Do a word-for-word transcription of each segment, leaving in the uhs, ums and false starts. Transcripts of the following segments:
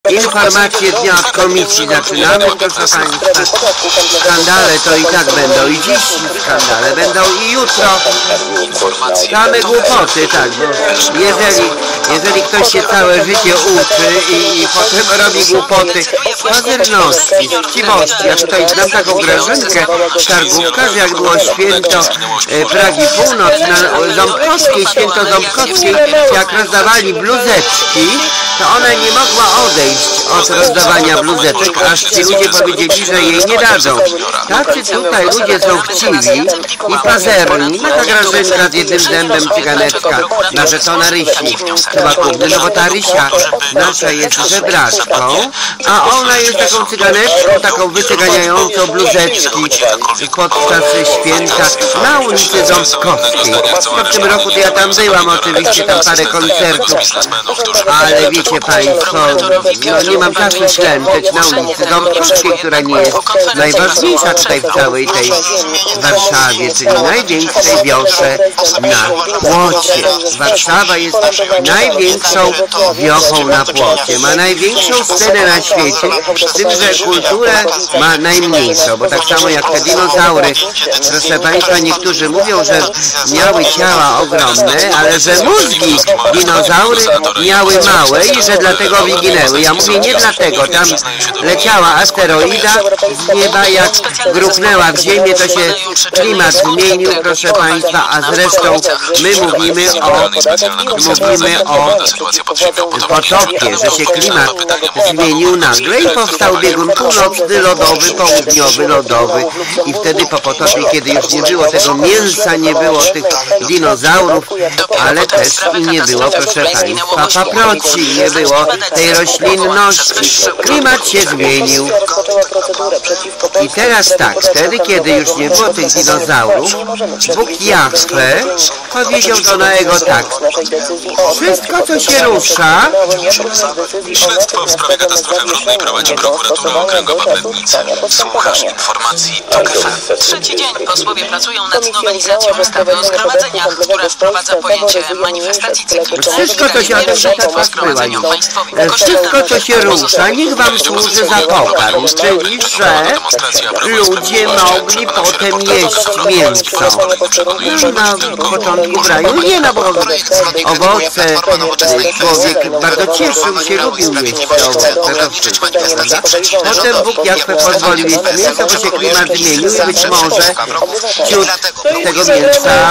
Informacje dnia od komisji zaczynamy, proszę Państwa. Skandale to i tak będą i dziś skandale będą i jutro. Same głupoty, tak, bo jeżeli, jeżeli ktoś się całe życie uczy i, i potem robi głupoty, pazerności, chciwości. Ja tutaj znam taką Grażynkę Targówka, że jak było święto e, Pragi Północ na Ząbkowskiej, święto Ząbkowskiej, jak rozdawali bluzeczki, to ona nie mogła odejść od rozdawania bluzeczek, aż ci ludzie powiedzieli, że jej nie dadzą. Tacy tutaj ludzie są chciwi i pazerni. Taka Grażynka z jednym zębem cyganeczka, na żetona Rysi, chyba kupny, no bo ta Rysia nasza jest żebraczką, a ona jest taką cyganeczką, taką wycyganiającą bluzeczki podczas święta na ulicy Ząbkowskiej. No w tym roku to ja tam byłam, oczywiście tam parę koncertów, ale wiecie Państwo, no nie mam czasu ślęczeć na ulicy Ząbkowskiej, która nie jest najważniejsza tutaj w całej tej Warszawie, czyli największej wiosze na Płocie. Warszawa jest największą wiochą na Płocie, ma największą scenę na świecie, z tym, że kulturę ma najmniejszą, bo tak samo jak te dinozaury, proszę Państwa, niektórzy mówią, że miały ciała ogromne, ale że mózgi dinozaury miały małe i że dlatego wyginęły. Ja mówię nie dlatego, tam leciała asteroida z nieba, jak gruchnęła w ziemię, to się klimat zmienił, proszę Państwa, a zresztą my mówimy o mówimy o potopie, że się klimat zmienił nagle i powstał biegun północny, lodowy, południowy, lodowy i wtedy po potopie, kiedy już nie było tego mięsa, nie było tych dinozaurów, ale też i nie było, proszę Państwa, paproci, nie było tej roślinności. Klimat się zmienił. I teraz tak, wtedy, kiedy już nie było tych dinozaurów, Bóg Jahwe powiedział do Noego tak: wszystko, co się rusza... Śledztwo w sprawie katastrofy wodnej prowadzi prokuratura okręgowa w Legnicy. Słuchasz informacji TOK F M. Trzeci dzień posłowie pracują nad nowelizacją ustawy o zgromadzeniach, która wprowadza pojęcie manifestacji cyklicznej. Wszystko, co się Wszystko, co się rusza, niech wam służy za pokarm, czyli że ludzie mogli potem jeść mięso. Już na początku w raju nie, no bo owoce, człowiek bardzo cieszył się, lubił jeść te owoce, to wszystko, prawda? Potem Bóg Jahwe pozwolił jeść mięso, bo się klimat zmienił i być może ciut tego mięsa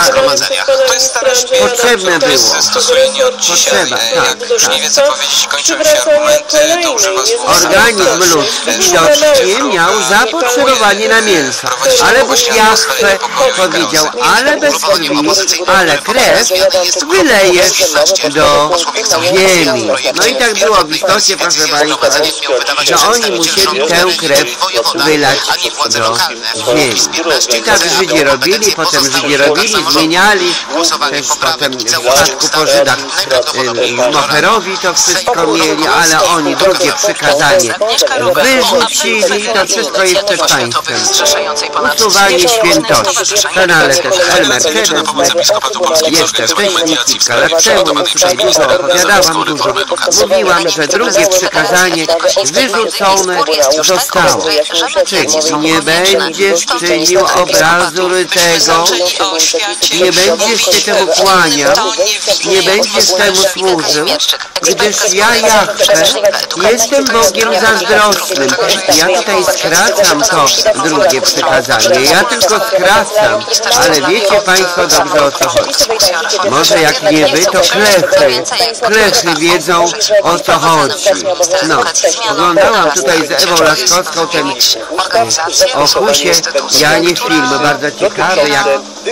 potrzebne było. Potrzeba, tak, tak. Organizm ludzki widocznie miał zapotrzebowanie na mięso, ale Bóg Jahwe powiedział, ale bez krwi, ale krew wylejesz do ziemi. No i tak było w istocie, proszę Państwa, że oni musieli tę krew wylać do ziemi. I tak Żydzi robili, potem Żydzi robili, zmieniali, też potem w spadku po Żydach Moherowi to wszystko mieli, ale oni drugie przykazanie wyrzucili, to wszystko jest przed państwem. Usuwanie świętości. W kanale też El Mercedes, jeszcze wcześniej, kilka lat temu, już tutaj dużo opowiadałam, dużo mówiłam, że drugie przykazanie wyrzucone zostało. Czyli nie będziesz czynił obrazu rytego, nie będziesz się temu kłaniał, nie będziesz temu służył, gdyż ja, Jahwe, jestem Bogiem zazdrosnym. Ja tutaj skracam to drugie przykazanie. Ja tylko skracam, ale wiecie Państwo dobrze, o co chodzi. Może jak nie wy, to klechy. Klechy wiedzą, o co chodzi. No, oglądałam tutaj z Ewą Laskowską ten o Husie Janie film, bardzo ciekawy, jak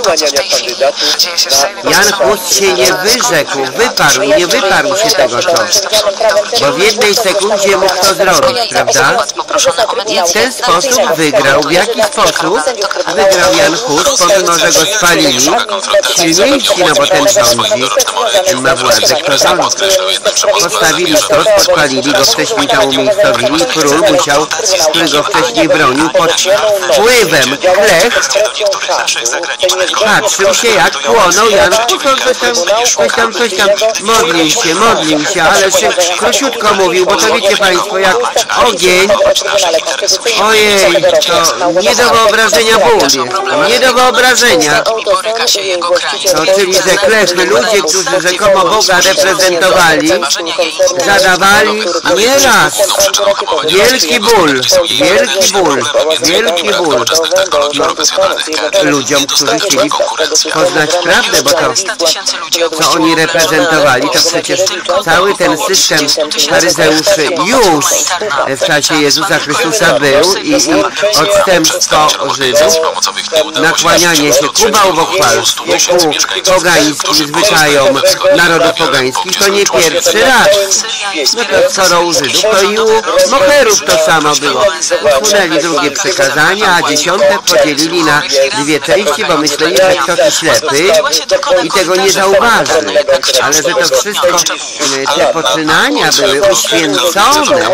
Jan Hus się nie wyrzekł, wyparł, nie wyparł się tego czasu, bo w jednej sekundzie mógł to zrobić, prawda? I w ten sposób wygrał. W jaki sposób wygrał Jan Hus, pomimo że go spalili? Silniejsi, no bo ten rządzi, ten ma władzę, kto rządzi. Postawili stos, podpalili go, wcześniej tam umiejscowili. Król musiał, który go wcześniej bronił, pod wpływem klech patrzył się, jak płonął Jan Hus, coś tam, coś tam, coś tam, modlił się, modlił się, ale się króciutko mówił, bo to wiecie Państwo, jak ogień, ojej, to nie do wyobrażenia ból jest, nie do wyobrażenia. No, czyli że kleszmy, ludzie, którzy rzekomo Boga reprezentowali, zadawali nieraz wielki ból, wielki ból, wielki ból ludziom, którzy chcieli poznać prawdę, bo to, co oni reprezentowali, to przecież cały ten system faryzeuszy już w czasie Jezusa Chrystusa był i, i odstępstwo Żydów, nakłanianie się ku bałwochwalstwu, ku pogańskim zwyczajom narodów pogańskich, to nie pierwszy raz. No to skoro u Żydów, to i u Moherów to samo było. Usunęli drugie przykazania, a dziesiąte podzielili na dwie części, bo myśleli, że ktoś ślepy i tego nie zauważy. Ale że to wszystko, te poczynania były uświęcone.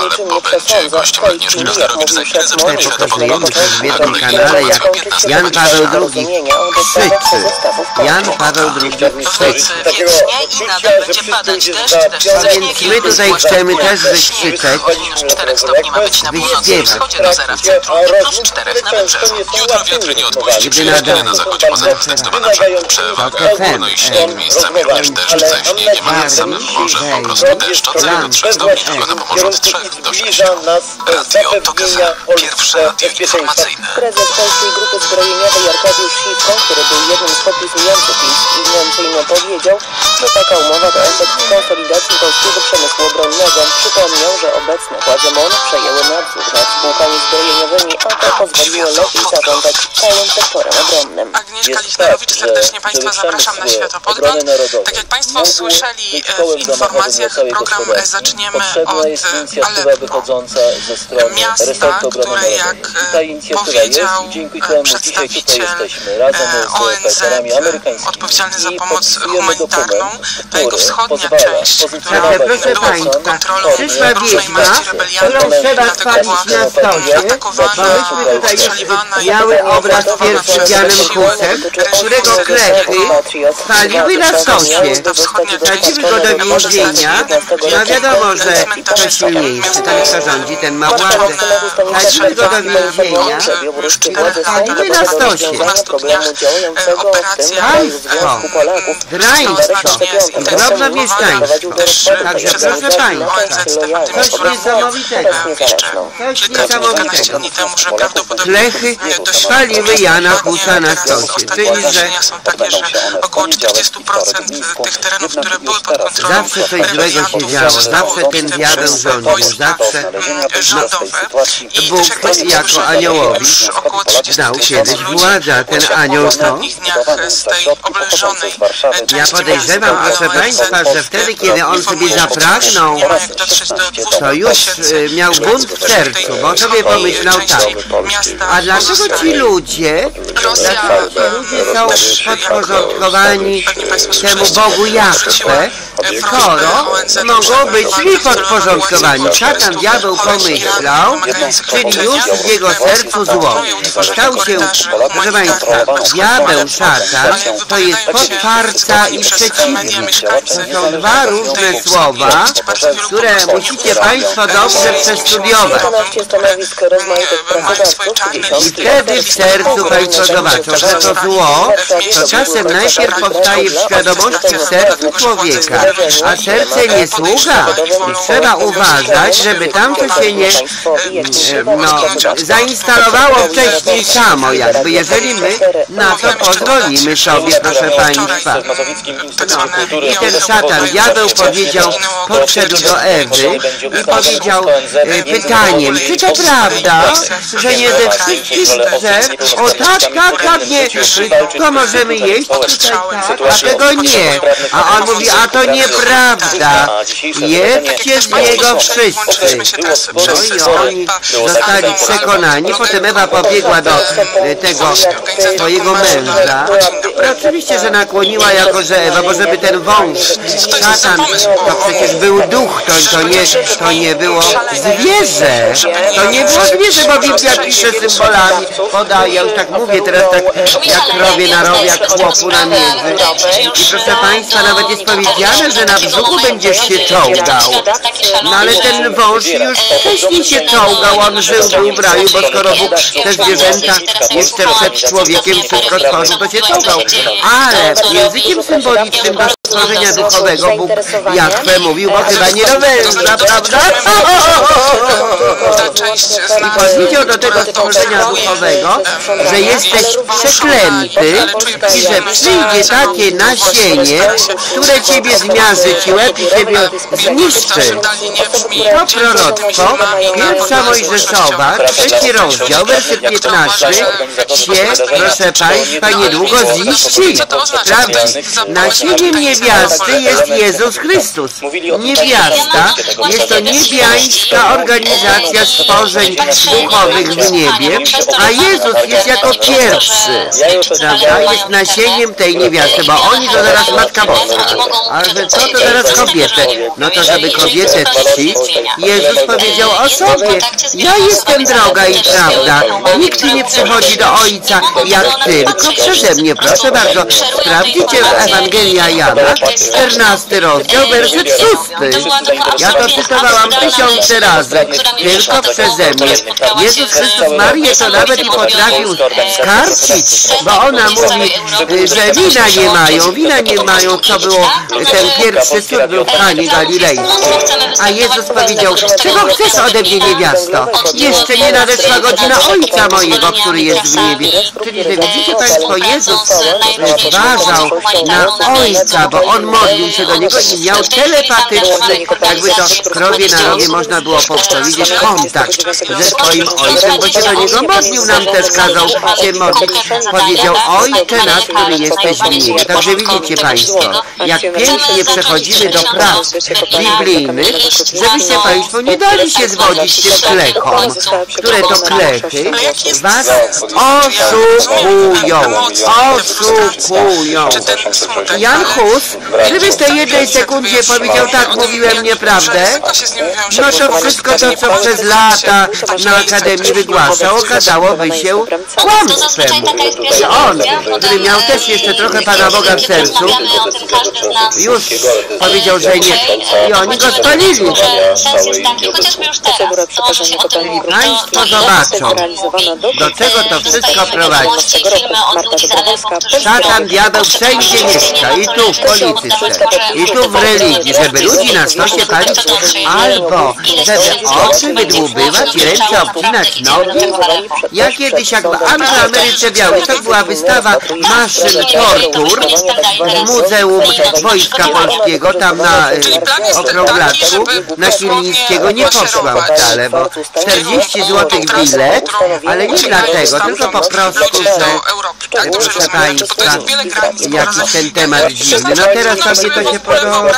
Tutaj pokazujemy w jednym kanale, jak Jan Paweł drugi krzyczy. Jan Paweł drugi krzyczy. I nadal będzie padać deszcz, deszcz ze Więc my tutaj chcemy też wykrzyczeć, minus czterech stopni ma być na północy i wschodzie do zera w centrum i plus czterech na wybrzeżu. Jutro wiatry nie odpuści. Przyjaźnie na zachodzie poza zdecydowana przewaga. Chłodno i śnieg, miejscami również deszcz ze śniegiem, a nad samym morzem po prostu deszcz od zera do trzech stopni, tylko na Pomorzu od trzech do sześciu. Radio TOK F M. Pierwsze radio informacyjne. Prezes Polskiej Grupy Zbrojeniowej Arkadiusz Siwko, który był jednym z podpisujących inwestycyjną powiedział, że taka umowa to efekt konsolidacji polskiego przemysłu obronnego. Przypomniał, że obecne władze M O N przejęły nadzór nad spółkami zbrojeniowymi, a to pozwoliło lepiej zarządzać całym sektorem obronnym. Agnieszka Lichnerowicz, serdecznie Państwa zapraszam na Światopodgląd. Tak jak Państwo słyszeli w informacjach, program zaczniemy od ale miasta, które jak powiedział przedstawiciel O N Z odpowiedzialny za pomoc humanitarną, to jego wschodnia część, która była pod kontrolą różnej maści rebeliantów, dlatego była atakowana, ostrzeliwana i miały obraz pierwszy z Janem Husem, którego klechy spaliły na stosie. Wsadziły go do więzienia. No wiadomo, że to silniejszy, ten kto rządzi, ten ma władzę. Wsadziły go do więzienia, spaliły na stosie. Operacja Państwo, draństwo, drobnomieściaństwo. Także proszę Państwa, coś niesamowitego. Coś niesamowitego. Klechy spaliły Jana Husa na stosie. Czyli, że są takie, że około czterdzieści procent tych terenów, które były pod kontrolą zawsze coś złego się działo, zawsze ten diabeł rządził, zawsze rządowe. I Bóg jako aniołowi dał kiedyś władzę, a ten anioł to... z tej oblężonej Ja podejrzewam, proszę Państwa, że wtedy, kiedy on sobie zapragnął, to już y, miał bunt w sercu, bo sobie pomyślał tak, a dlaczego ci ludzie, dlaczego ci ludzie są podporządkowani temu Bogu Jahwe, skoro mogą być mi podporządkowani? Szatan, diabeł pomyślał, czyli już w jego sercu zło. Stał się, proszę Państwa, diabeł, szatan, to jest podparca i przeciwnik. To są dwa różne słowa, które musicie Państwo dobrze przestudiować. I wtedy w sercu Państwo zobaczą, że to zło, to czasem najpierw powstaje w świadomości w sercu człowieka, a serce nie sługa. I trzeba uważać, żeby tam to się nie no, zainstalowało wcześniej samo, jakby, jeżeli my na to pozwolimy sobie, proszę Państwa. No, i ten szatan, diabeł powiedział, podszedł do Ewy i powiedział e, pytaniem, czy to prawda, że nie ze wszystkich drzew, o tak, tak, tak, nie, to możemy jeść, tutaj tak, a tego nie. A on mówi, a to nieprawda, jedzcie z niego wszyscy. No i oni zostali przekonani, potem Ewa pobiegła do e, tego swojego męża. I oczywiście, że nakłoniła jako, że Ewa, bo żeby ten wąż, szatan, to przecież był duch, to, to, nie, to nie było zwierzę. To nie było zwierzę, bo Biblia pisze symbolami. Podaję, już tak mówię teraz tak jak krowie na rowie, jak chłopu na miedzy. I proszę Państwa, nawet jest powiedziane, że na brzuchu będziesz się czołgał. No ale ten wąż już wcześniej się czołgał, on żył, był w raju, bo skoro Bóg te zwierzęta jeszcze przed człowiekiem wszystko stworzył, to się czołgał. Ale językiem symbolicznym do stworzenia duchowego Bóg Jahwe mówił, bo chyba nie do węża, prawda? I powiedział do tego stworzenia duchowego, że jesteś przeklęty i że przyjdzie takie nasienie, które ciebie zmiarzy ci łeb i ciebie zniszczy. To proroctwo, pierwsza Mojżeszowa, trzeci rozdział, werset piętnasty, się, proszę Państwa, niedługo ziści. Sprawdzi. Nasieniem niewiasty jest Jezus Chrystus. Niewiasta jest to niebiańska organizacja stworzeń duchowych w niebie, a Jezus jest jako pierwszy, prawda, jest nasieniem tej niewiasty, bo oni to zaraz Matka Boska. A że co to zaraz kobietę? No to żeby kobietę czcić, Jezus powiedział o sobie: ja jestem droga i prawda. Nikt nie przychodzi do Ojca jak tylko przeze mnie. Proszę bardzo, sprawdźcie Ewangelia Jana, czternasty rozdział, werset szósty. Ja to cytowałam tysiące razy. Tylko przeze mnie. Jezus Chrystus Marię to nawet i potrafił skarcić, bo ona mówi, że wina nie mają, wina nie mają, co było, ten pierwszy cud był w Kanie Galilejskiej. A Jezus powiedział: czego chcesz ode mnie, niewiasto? Jeszcze nie nadeszła godzina Ojca mojego, który jest w niebie. Czyli, że widzicie Państwo, Jezus zważał na Ojca, bo On modlił się do Niego i miał telepatyczny, jakby to krowie na rowie można było powiedzieć, kontakt ze swoim Ojcem, bo się do Niego modlił, nam też kazał się modlić. Powiedział: Ojcze nasz, który jesteś w niebie. Także widzicie Państwo, jak pięknie przechodzimy do prac biblijnych, żebyście Państwo nie dali się zwodzić tym klechom, które to klechy was oszukują. Oszukują. Jan Hus, gdyby w tej jednej sekundzie powiedział: tak, mówiłem nieprawdę, no to wszystko to, co przez lata na Akademii wygłaszał, okazałoby się kłamstwem. I on, który miał też jeszcze trochę Pana Boga w sercu, już powiedział, że nie. I oni go spalili. Państwo zobaczą, do czego to wszystko prowadzi. Szatan, diabeł wszędzie mieszka, i tu w polityce, i tu w religii, żeby ludzi na stosie palić, albo żeby oczy wydłubywać i ręce obcinać nogi. Ja kiedyś, jak w Ameryce Białej, to była wystawa maszyn tortur w Muzeum Wojska Polskiego, tam na y, Okrąglaczku, na Chilińskiego. Nie poszłam wcale, bo czterdzieści złotych bilet, ale nie dlatego, tylko po prostu, że proszę Państwa, jakiś ten temat dziwny. No teraz sobie to się podoba.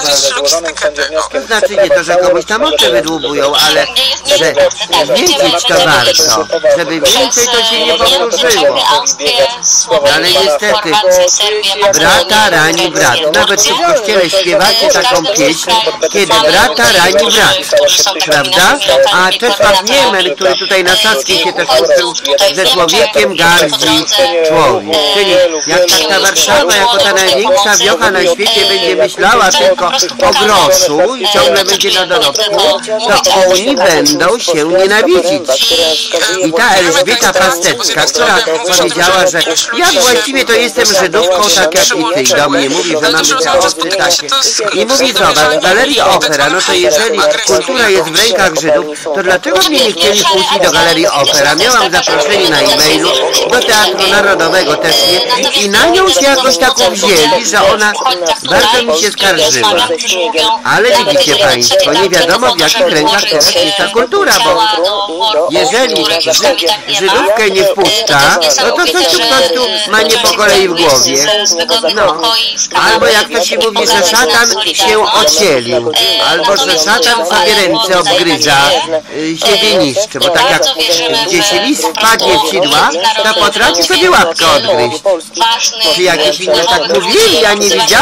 To znaczy nie to, że komuś tam oczy wydłubują, ale że wiedzieć to warto, żeby więcej to się nie powtórzyło. Ale niestety, brata rani brat. Nawet tu w kościele śpiewacie taką pieśń, kiedy brata rani brat. Prawda? A Czesław Niemen, który tutaj na Saskiej się też uczył, że człowiekiem gardzi człowiek. Czyli jak ta Warszawa, jako ta największa wiocha na świecie będzie myślała tylko o groszu i ciągle będzie na dorobku, to oni będą się nienawidzić. I ta Elżbieta Pastecka, która powiedziała, że ja właściwie to jestem Żydówką tak jak i ty, do mnie mówi, że mamy te oczy takie. I mówi: zobacz, Galeria Opera, no to jeżeli kultura jest w rękach Żydów, to dlaczego mnie nie chcieli wpuścić do Galerii Opera? Miałam zaproszenie na e-mailu, do Teatru Narodowego też nie, i na nią się jakoś tak wzięli, że ona bardzo mi się skarżyła. Ale widzicie Państwo, nie wiadomo w jakich rękach teraz jest ta kultura, bo jeżeli Żydówkę nie wpuszcza, no to coś tu ktoś tu ma nie po kolei w głowie. No. Albo jak to się mówi, że szatan się ocielił, albo że szatan sobie ręce obgryza, y, siebie niszczy, bo tak jak gdzieś lis wpadnie w sidła, to potrafi sobie łapkę odgryźć. Czy jakieś inne tak mówili, ja nie widziałam.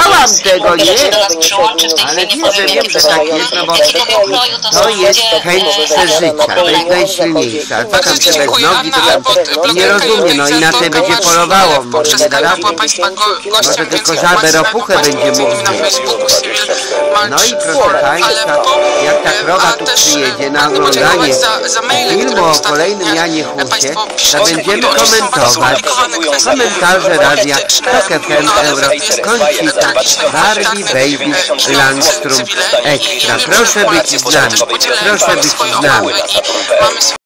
powiedziałam tego, nie? Ale nie, że wiem, że tak jest, no bo to jest chęć przeżycia, to jest najsilniejsza. A co tam się bez nogi, to tam nie rozumie, no inaczej będzie polowało, może nie da rady. Może tylko żabę ropuchę będzie mógł mieć. No i proszę Państwa, jak ta krowa tu przyjedzie na oglądanie filmu o kolejnym Janie Husie, to będziemy komentować komentarze radia Tok F M Euro Koncita Barbie Baby Langstrom Extra. Proszę być z nami, proszę być z nami.